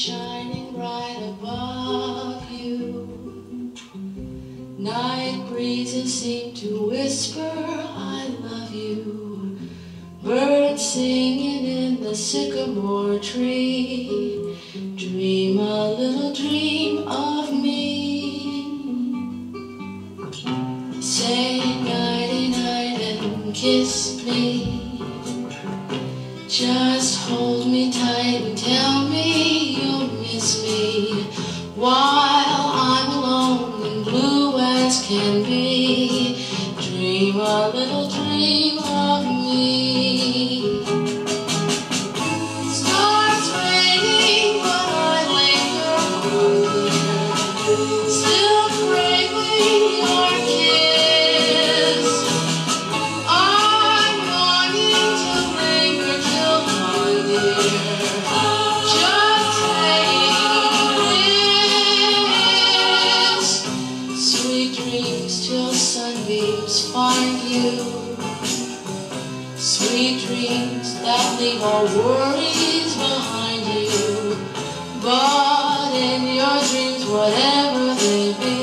shining bright above you. Night breezes seem to whisper, I love you. Birds singing in the sycamore tree. Dream a little dream of me. Say nighty-night and kiss me. Just hold me tight and tell me you'll miss me while I'm alone and blue as can be. Dream a little dream of me. Starts raining but I linger on, still craving your kiss. I'm longing to linger till dawn, dear. Just say this. Sweet dreams till sunbeams find you. Sweet dreams that leave all worries behind you. But in your dreams, whatever they be,